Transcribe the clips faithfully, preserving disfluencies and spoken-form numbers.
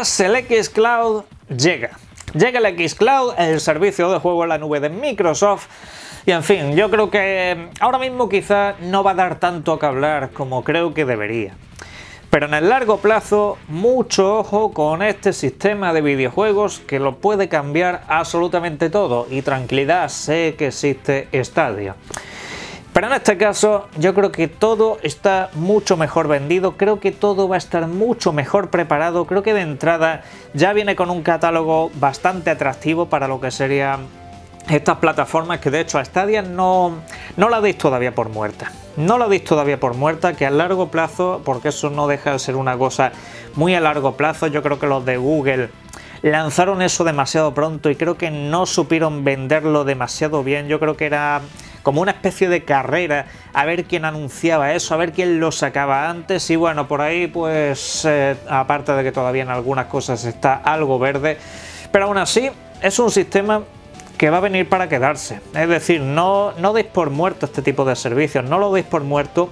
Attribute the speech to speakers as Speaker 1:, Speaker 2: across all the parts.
Speaker 1: más, el xCloud llega. Llega el xCloud, el servicio de juego en la nube de Microsoft. Y en fin, yo creo que ahora mismo quizá no va a dar tanto que hablar como creo que debería. Pero en el largo plazo, mucho ojo con este sistema de videojuegos que lo puede cambiar absolutamente todo. Y tranquilidad, sé que existe Stadia. Pero en este caso, yo creo que todo está mucho mejor vendido, creo que todo va a estar mucho mejor preparado, creo que de entrada ya viene con un catálogo bastante atractivo para lo que serían estas plataformas, que de hecho a Stadia no, no la deis todavía por muerta. No la deis todavía por muerta, que a largo plazo, porque eso no deja de ser una cosa muy a largo plazo, yo creo que los de Google lanzaron eso demasiado pronto y creo que no supieron venderlo demasiado bien. Yo creo que era como una especie de carrera a ver quién anunciaba eso, a ver quién lo sacaba antes, y bueno, por ahí pues eh, aparte de que todavía en algunas cosas está algo verde, pero aún así es un sistema que va a venir para quedarse. Es decir, no, no deis por muerto este tipo de servicios, no lo deis por muerto,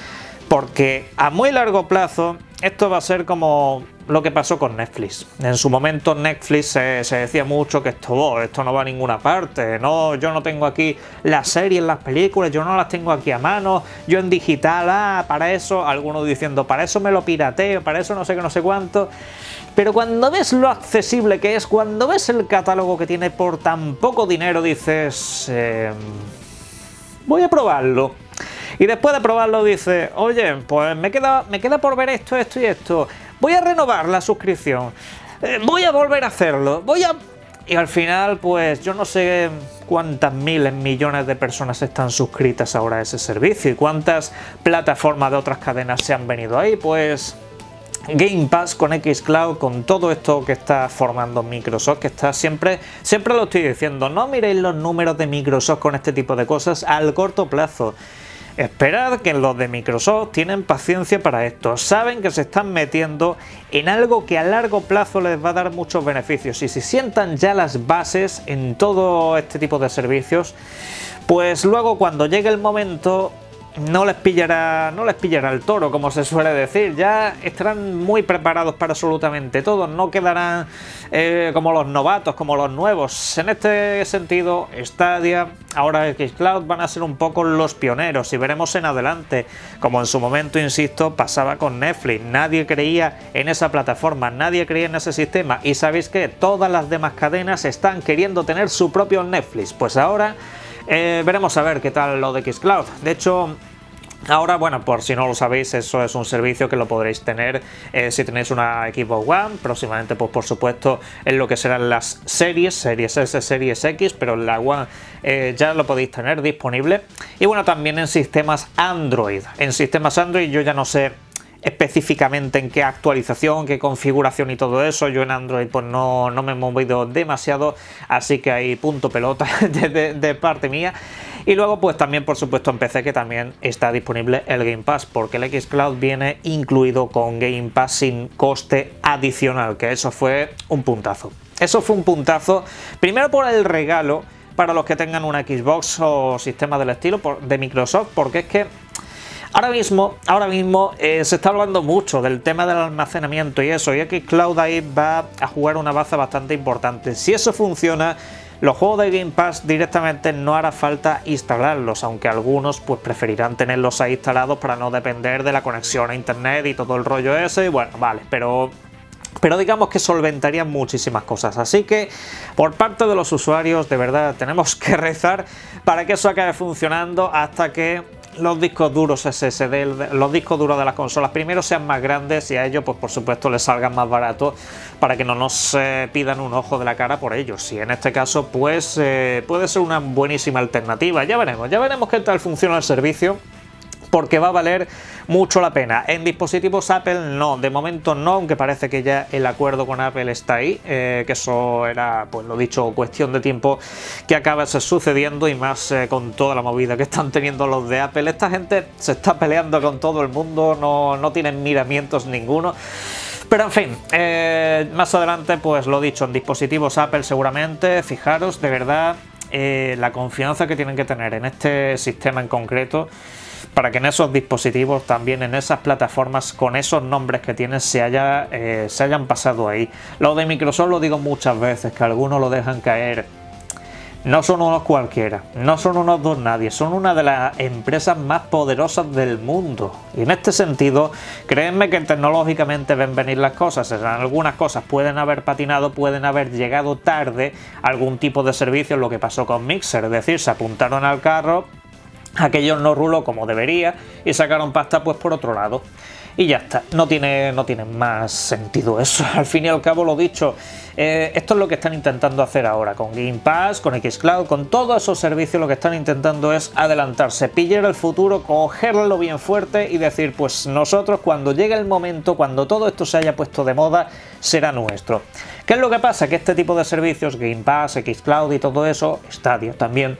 Speaker 1: porque a muy largo plazo esto va a ser como lo que pasó con Netflix. En su momento Netflix se, se decía mucho que esto, oh, esto no va a ninguna parte, no, yo no tengo aquí las series, las películas, yo no las tengo aquí a mano, yo en digital, ah, para eso, algunos diciendo, para eso me lo pirateo, para eso no sé qué, no sé cuánto. Pero cuando ves lo accesible que es, cuando ves el catálogo que tiene por tan poco dinero, dices, eh, voy a probarlo. Y después de probarlo dices, oye, pues me queda, me queda por ver esto, esto y esto. Voy a renovar la suscripción. Eh, voy a volver a hacerlo. Voy a... Y al final, pues yo no sé cuántas miles, millones de personas están suscritas ahora a ese servicio y cuántas plataformas de otras cadenas se han venido ahí. Pues Game Pass con xCloud, con todo esto que está formando Microsoft, que está siempre, siempre lo estoy diciendo, no miréis los números de Microsoft con este tipo de cosas al corto plazo. Esperad, que los de Microsoft tienen paciencia para esto, saben que se están metiendo en algo que a largo plazo les va a dar muchos beneficios, y si sientan ya las bases en todo este tipo de servicios, pues luego cuando llegue el momento no les pillará, no les pillará el toro, como se suele decir. Ya estarán muy preparados para absolutamente todo, no quedarán eh, como los novatos, como los nuevos. En este sentido, Stadia, ahora xCloud van a ser un poco los pioneros, y veremos en adelante, como en su momento, insisto, pasaba con Netflix. Nadie creía en esa plataforma, nadie creía en ese sistema, y ¿sabéis qué? Todas las demás cadenas están queriendo tener su propio Netflix. Pues ahora Eh, veremos a ver qué tal lo de xCloud. De hecho, ahora, bueno, por si no lo sabéis, eso es un servicio que lo podréis tener eh, si tenéis una Xbox One, próximamente pues por supuesto en lo que serán las series, series S, series X, pero en la One eh, ya lo podéis tener disponible. Y bueno, también en sistemas Android. En sistemas Android yo ya no sé específicamente en qué actualización, qué configuración y todo eso. Yo en Android pues no, no me he movido demasiado, así que hay punto pelota de, de, de parte mía. Y luego pues también por supuesto en P C, que también está disponible el Game Pass, porque el xCloud viene incluido con Game Pass sin coste adicional, que eso fue un puntazo. Eso fue un puntazo, primero por el regalo para los que tengan una Xbox o sistema del estilo por, de Microsoft, porque es que Ahora mismo, ahora mismo eh, se está hablando mucho del tema del almacenamiento y eso, y xCloud ahí va a jugar una baza bastante importante. Si eso funciona, los juegos de Game Pass directamente no hará falta instalarlos, aunque algunos pues preferirán tenerlos ahí instalados para no depender de la conexión a internet y todo el rollo ese, y bueno, vale, pero... pero digamos que solventarían muchísimas cosas. Así que por parte de los usuarios, de verdad, tenemos que rezar para que eso acabe funcionando hasta que los discos duros S S D, los discos duros de las consolas primero sean más grandes, y a ellos pues por supuesto les salgan más baratos, para que no nos eh, pidan un ojo de la cara por ellos. Y en este caso pues eh, puede ser una buenísima alternativa. Ya veremos, ya veremos qué tal funciona el servicio, porque va a valer mucho la pena. En dispositivos Apple no, de momento no, aunque parece que ya el acuerdo con Apple está ahí, eh, que eso era, pues lo dicho, cuestión de tiempo que acaba sucediendo, y más eh, con toda la movida que están teniendo los de Apple. Esta gente se está peleando con todo el mundo, no, no tienen miramientos ninguno. Pero en fin, eh, más adelante pues lo dicho, en dispositivos Apple seguramente, fijaros de verdad eh, la confianza que tienen que tener en este sistema en concreto para que en esos dispositivos, también en esas plataformas, con esos nombres que tienen, se, haya, eh, se hayan pasado ahí. Lo de Microsoft lo digo muchas veces, que algunos lo dejan caer. No son unos cualquiera, no son unos dos nadie, son una de las empresas más poderosas del mundo. Y en este sentido, créanme que tecnológicamente ven venir las cosas. En algunas cosas pueden haber patinado, pueden haber llegado tarde a algún tipo de servicio, lo que pasó con Mixer. Es decir, se apuntaron al carro, aquello no ruló como debería y sacaron pasta pues por otro lado. Y ya está, no tiene, no tiene más sentido eso. Al fin y al cabo, lo dicho, eh, esto es lo que están intentando hacer ahora con Game Pass, con xCloud, con todos esos servicios. Lo que están intentando es adelantarse, pillar el futuro, cogerlo bien fuerte y decir, pues nosotros cuando llegue el momento, cuando todo esto se haya puesto de moda, será nuestro. ¿Qué es lo que pasa? Que este tipo de servicios, Game Pass, xCloud y todo eso, Stadia también,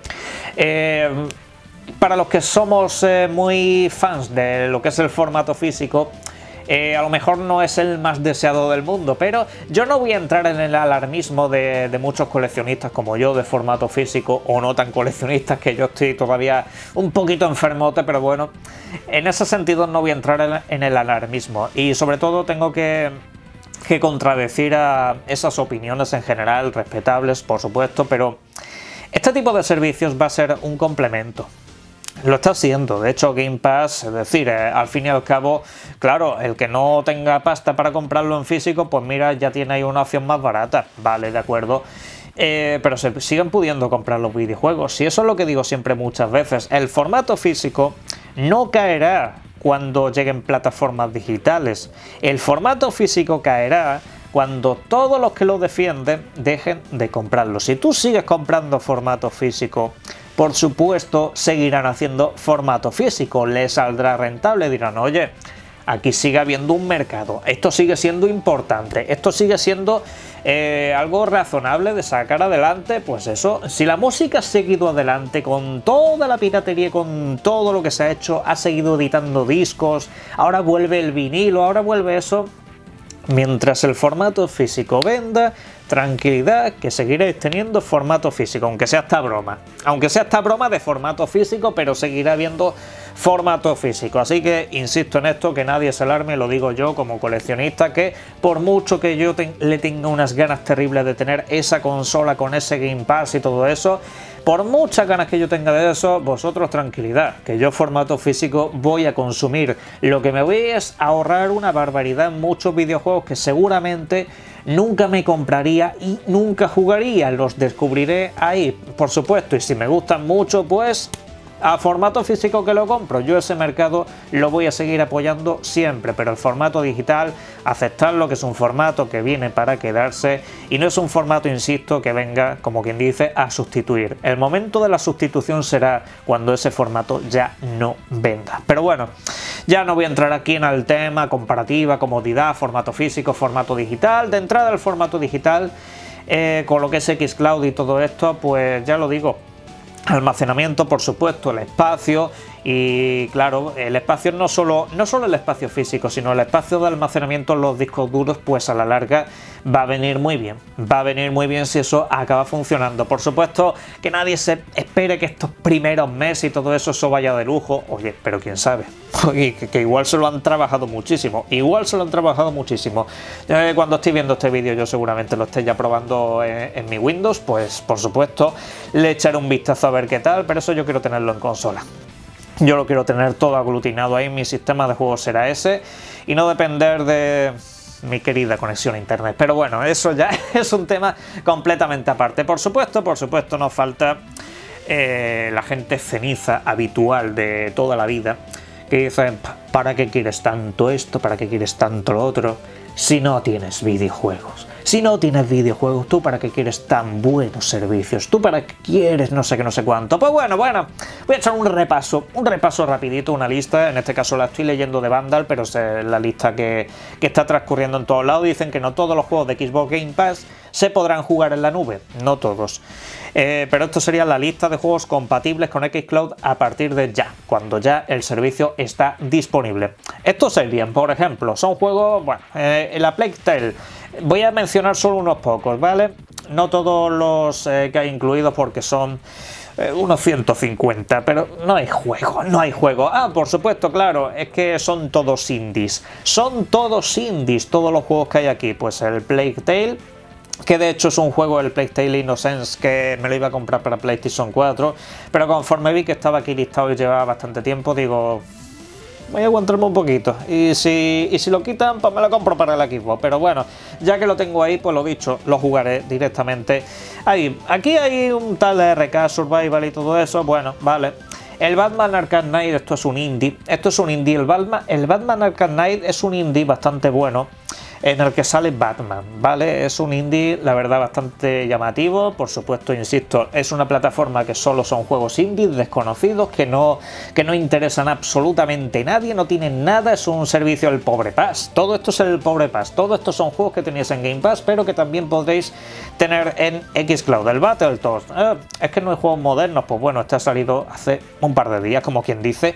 Speaker 1: eh, para los que somos eh, muy fans de lo que es el formato físico, eh, a lo mejor no es el más deseado del mundo, pero yo no voy a entrar en el alarmismo de, de muchos coleccionistas como yo de formato físico, o no tan coleccionistas, que yo estoy todavía un poquito enfermote, pero bueno, en ese sentido no voy a entrar en, en el alarmismo. Y sobre todo tengo que, que contradecir a esas opiniones en general, respetables por supuesto, pero este tipo de servicios va a ser un complemento. Lo está haciendo, de hecho Game Pass, es decir, eh, al fin y al cabo, claro, el que no tenga pasta para comprarlo en físico, pues mira, ya tiene ahí una opción más barata, vale, de acuerdo, eh, pero se siguen pudiendo comprar los videojuegos, y eso es lo que digo siempre muchas veces, el formato físico no caerá cuando lleguen plataformas digitales, el formato físico caerá cuando todos los que lo defienden dejen de comprarlo. Si tú sigues comprando formato físico, por supuesto seguirán haciendo formato físico, les saldrá rentable, dirán, oye, aquí sigue habiendo un mercado, esto sigue siendo importante, esto sigue siendo eh, algo razonable de sacar adelante. Pues eso, si la música ha seguido adelante con toda la piratería, con todo lo que se ha hecho, ha seguido editando discos, ahora vuelve el vinilo, ahora vuelve eso. Mientras el formato físico venda, tranquilidad, que seguiréis teniendo formato físico, aunque sea esta broma. Aunque sea esta broma de formato físico, pero seguirá habiendo formato físico. Así que insisto en esto, que nadie se alarme, lo digo yo como coleccionista, que por mucho que yo te le tenga unas ganas terribles de tener esa consola con ese Game Pass y todo eso, por muchas ganas que yo tenga de eso, vosotros tranquilidad, que yo formato físico voy a consumir. Lo que me voy es a ahorrar una barbaridad en muchos videojuegos que seguramente nunca me compraría y nunca jugaría. Los descubriré ahí, por supuesto, y si me gustan mucho, pues a formato físico que lo compro. Yo ese mercado lo voy a seguir apoyando siempre, pero el formato digital, aceptarlo, que es un formato que viene para quedarse y no es un formato, insisto, que venga, como quien dice, a sustituir. El momento de la sustitución será cuando ese formato ya no venda. Pero bueno, ya no voy a entrar aquí en el tema comparativa, comodidad, formato físico, formato digital. De entrada al formato digital, eh, con lo que es xCloud y todo esto, pues ya lo digo, almacenamiento, por supuesto, el espacio, y claro, el espacio no solo, no solo el espacio físico, sino el espacio de almacenamiento en los discos duros, pues a la larga va a venir muy bien, va a venir muy bien si eso acaba funcionando. Por supuesto que nadie se espere que estos primeros meses y todo eso, eso vaya de lujo, oye, pero quién sabe, que, que igual se lo han trabajado muchísimo, igual se lo han trabajado muchísimo. Eh, cuando estoy viendo este vídeo yo seguramente lo esté ya probando en, en mi Windows, pues por supuesto le echaré un vistazo a ver qué tal, pero eso yo quiero tenerlo en consola. Yo lo quiero tener todo aglutinado ahí, mi sistema de juego será ese y no depender de mi querida conexión a internet. Pero bueno, eso ya es un tema completamente aparte. Por supuesto, por supuesto nos falta eh, la gente ceniza habitual de toda la vida, que dicen, ¿para qué quieres tanto esto? ¿Para qué quieres tanto lo otro? Si no tienes videojuegos. Si no tienes videojuegos, ¿tú para qué quieres tan buenos servicios? ¿Tú para qué quieres no sé qué, no sé cuánto? Pues bueno, bueno, voy a echar un repaso, un repaso rapidito, una lista. En este caso la estoy leyendo de Vandal, pero es la lista que, que está transcurriendo en todos lados. Dicen que no todos los juegos de Xbox Game Pass se podrán jugar en la nube, no todos. Eh, pero esto sería la lista de juegos compatibles con xCloud a partir de ya, cuando ya el servicio está disponible. Estos serían, por ejemplo, son juegos, bueno, eh, la Plague Tale. Voy a mencionar solo unos pocos, ¿vale? No todos los eh, que hay incluidos porque son eh, unos ciento cincuenta, pero no hay juego, no hay juego. Ah, por supuesto, claro, es que son todos indies, son todos indies, todos los juegos que hay aquí. Pues el Plague Tale, que de hecho es un juego, del Plague Tale Innocence, que me lo iba a comprar para PlayStation cuatro, pero conforme vi que estaba aquí listado y llevaba bastante tiempo, digo, voy a aguantarme un poquito, y si, y si lo quitan, pues me lo compro para el Xbox. Pero bueno, ya que lo tengo ahí, pues lo dicho, lo jugaré directamente ahí. Aquí hay un tal R K Survival y todo eso, bueno, vale. El Batman Arkham Knight, esto es un indie, esto es un indie, el Batman, el Batman Arkham Knight es un indie bastante bueno, en el que sale Batman, ¿vale? Es un indie, la verdad, bastante llamativo. Por supuesto, insisto, es una plataforma que solo son juegos indies, desconocidos, que no, que no interesan absolutamente a nadie, no tienen nada, es un servicio del Pobre Pass. Todo esto es el Pobre Pass, todo esto son juegos que tenéis en Game Pass, pero que también podréis tener en xCloud. El Battletoads, eh, es que no hay juegos modernos, pues bueno, este ha salido hace un par de días, como quien dice.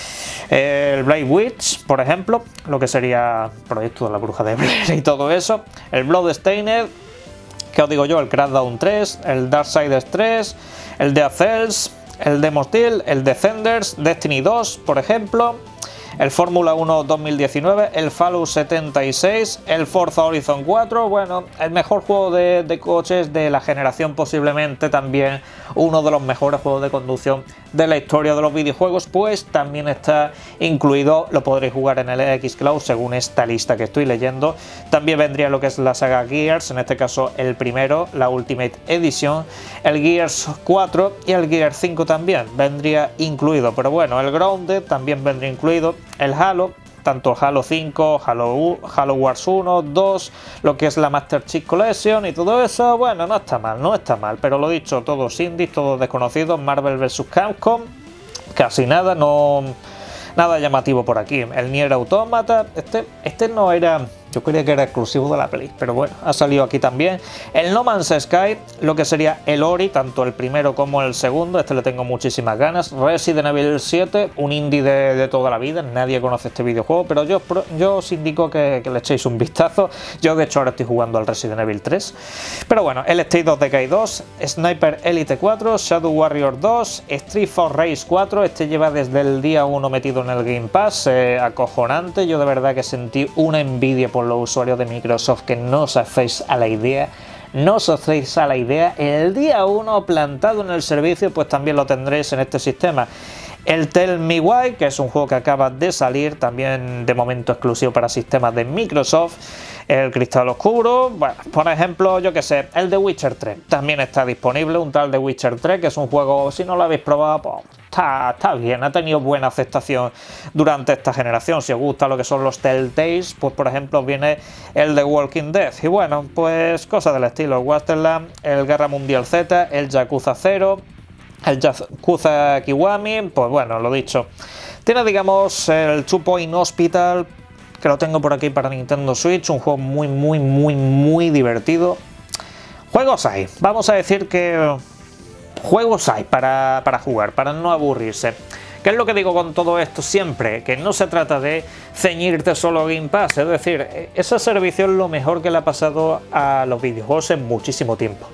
Speaker 1: El Blair Witch, por ejemplo, lo que sería Proyecto de la Bruja de Blair y todo eso. El Bloodstained, que os digo yo, el Crackdown tres, el Darksiders tres, el Dead Cells, el Demon Steel, el Defenders, Destiny dos, por ejemplo. El Fórmula uno dos mil diecinueve, el Fallout setenta y seis, el Forza Horizon cuatro, bueno, el mejor juego de, de coches de la generación, posiblemente también uno de los mejores juegos de conducción de la historia de los videojuegos, pues también está incluido, lo podréis jugar en el xCloud según esta lista que estoy leyendo. También vendría lo que es la saga Gears, en este caso el primero, la Ultimate Edition, el Gears cuatro y el Gears cinco también vendría incluido, pero bueno, el Grounded también vendría incluido. El Halo, tanto el Halo cinco, Halo, Halo Wars uno, dos, lo que es la Master Chief Collection y todo eso, bueno, no está mal, no está mal, pero lo dicho, todos indies, todos desconocidos. Marvel versus. Capcom, casi nada, no, nada llamativo por aquí. El Nier Automata, este, este no era, yo creía que era exclusivo de la Play, pero bueno, ha salido aquí también. El No Man's Sky, lo que sería el Ori, tanto el primero como el segundo, este le tengo muchísimas ganas. Resident Evil siete, un indie de, de toda la vida, nadie conoce este videojuego, pero yo, yo os indico que, que le echéis un vistazo. Yo de hecho ahora estoy jugando al Resident Evil tres. Pero bueno, el State of Decay dos, Sniper Elite cuatro, Shadow Warrior dos, Street Fighter Race cuatro, este lleva desde el día uno metido en el Game Pass, eh, acojonante. Yo de verdad que sentí una envidia por los usuarios de Microsoft, que no os hacéis a la idea, no os hacéis a la idea. El día uno plantado en el servicio, pues también lo tendréis en este sistema. El Tell Me Why, que es un juego que acaba de salir, también de momento exclusivo para sistemas de Microsoft. El Cristal Oscuro, bueno, por ejemplo, yo que sé, el The Witcher tres también está disponible, un tal The Witcher tres, que es un juego, si no lo habéis probado, pues está, está bien, ha tenido buena aceptación durante esta generación. Si os gusta lo que son los Telltales, pues por ejemplo viene el The Walking Dead, y bueno, pues cosas del estilo, Wasteland, el Guerra Mundial Z, el Yakuza cero, el Yakuza Kiwami, pues bueno, lo dicho. Tiene, digamos, el Two Point Hospital, que lo tengo por aquí para Nintendo Switch, un juego muy, muy, muy, muy divertido. Juegos hay, vamos a decir que juegos hay para, para jugar, para no aburrirse. ¿Qué es lo que digo con todo esto siempre? Que no se trata de ceñirte solo a Game Pass, es decir, ese servicio es lo mejor que le ha pasado a los videojuegos en muchísimo tiempo.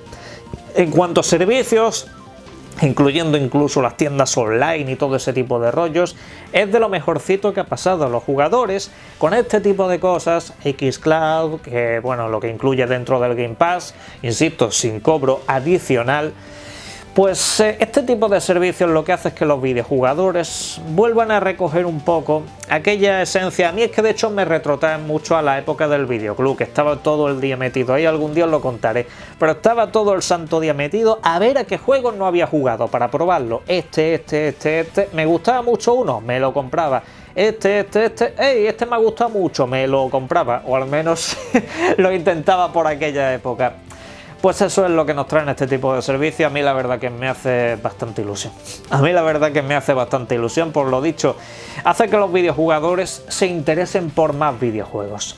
Speaker 1: En cuanto a servicios, incluyendo incluso las tiendas online y todo ese tipo de rollos, es de lo mejorcito que ha pasado a los jugadores con este tipo de cosas. xCloud, que bueno, lo que incluye dentro del Game Pass, insisto, sin cobro adicional. Pues eh, este tipo de servicios lo que hace es que los videojugadores vuelvan a recoger un poco aquella esencia. A mí es que de hecho me retrotrae mucho a la época del videoclub, que estaba todo el día metido ahí, algún día os lo contaré, pero estaba todo el santo día metido a ver a qué juegos no había jugado para probarlo. Este, este, este, este, me gustaba mucho uno, me lo compraba. Este, este, este, hey, este me ha gustado mucho, me lo compraba, o al menos lo intentaba por aquella época. Pues eso es lo que nos traen este tipo de servicios. A mí la verdad que me hace bastante ilusión. A mí la verdad que me hace bastante ilusión, por lo dicho, hace que los videojugadores se interesen por más videojuegos.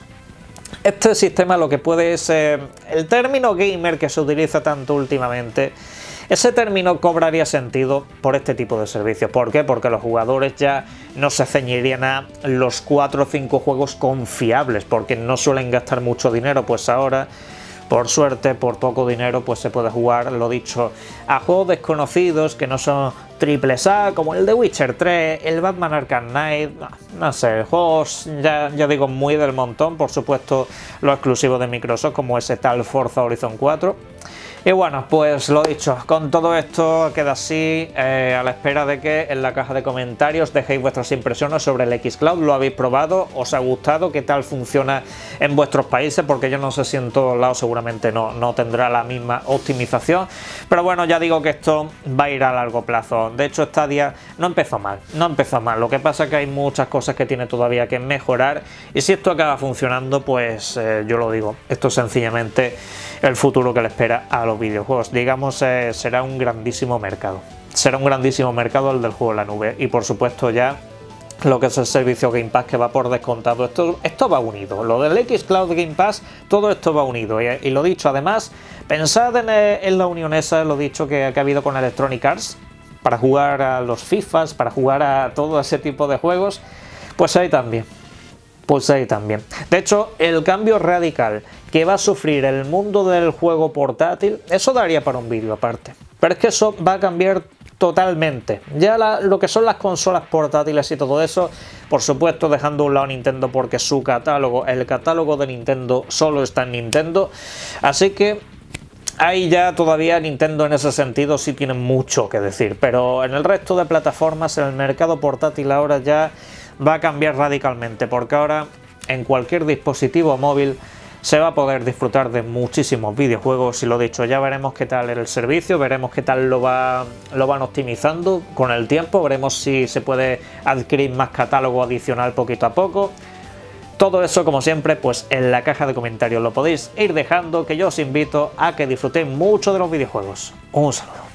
Speaker 1: Este sistema lo que puede es, eh, el término gamer que se utiliza tanto últimamente, ese término cobraría sentido por este tipo de servicios. ¿Por qué? Porque los jugadores ya no se ceñirían a los cuatro o cinco juegos confiables, porque no suelen gastar mucho dinero, pues ahora por suerte, por poco dinero, pues se puede jugar, lo dicho, a juegos desconocidos que no son triples A, como el de Witcher tres, el Batman Arkham Knight, no, no sé, juegos ya, ya digo muy del montón, por supuesto los exclusivos de Microsoft como ese tal Forza Horizon cuatro. Y bueno, pues lo dicho, con todo esto queda así, eh, a la espera de que en la caja de comentarios dejéis vuestras impresiones sobre el xCloud. ¿Lo habéis probado? ¿Os ha gustado? ¿Qué tal funciona en vuestros países? Porque yo no sé si en todos lados seguramente no, no tendrá la misma optimización. Pero bueno, ya digo que esto va a ir a largo plazo. De hecho, Stadia no empezó mal, no empezó mal. Lo que pasa es que hay muchas cosas que tiene todavía que mejorar. Y si esto acaba funcionando, pues eh, yo lo digo, esto es sencillamente el futuro que le espera a los videojuegos. Digamos, eh, será un grandísimo mercado. Será un grandísimo mercado el del juego en la nube. Y por supuesto ya lo que es el servicio Game Pass, que va por descontado. Esto, esto va unido. Lo del xCloud Game Pass, todo esto va unido. Y, y lo dicho, además, pensad en, en la unión esa, lo dicho que, que ha habido con Electronic Arts, para jugar a los FIFAs, para jugar a todo ese tipo de juegos, pues ahí también. Pues ahí también. De hecho, el cambio radical que va a sufrir el mundo del juego portátil, eso daría para un vídeo aparte. Pero es que eso va a cambiar totalmente. Ya la, lo que son las consolas portátiles y todo eso, por supuesto dejando a un lado Nintendo porque su catálogo, el catálogo de Nintendo solo está en Nintendo. Así que ahí ya todavía Nintendo en ese sentido sí tiene mucho que decir. Pero en el resto de plataformas, en el mercado portátil ahora ya va a cambiar radicalmente, porque ahora en cualquier dispositivo móvil se va a poder disfrutar de muchísimos videojuegos. Y lo dicho, ya veremos qué tal el servicio, veremos qué tal lo, va, lo van optimizando con el tiempo, veremos si se puede adquirir más catálogo adicional poquito a poco. Todo eso, como siempre, pues en la caja de comentarios lo podéis ir dejando, que yo os invito a que disfrutéis mucho de los videojuegos. Un saludo.